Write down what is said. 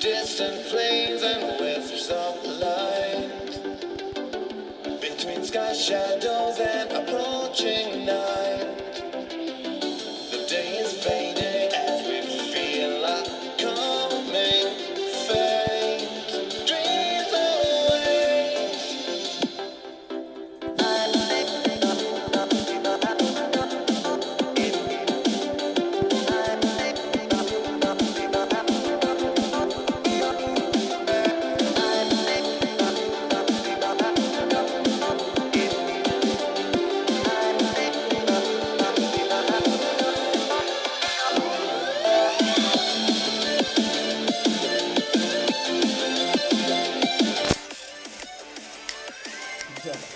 Distant flames and wisps of light between sky shadows and approaching night. The day is fading as we feel our coming fate. Dreams away. Güzel.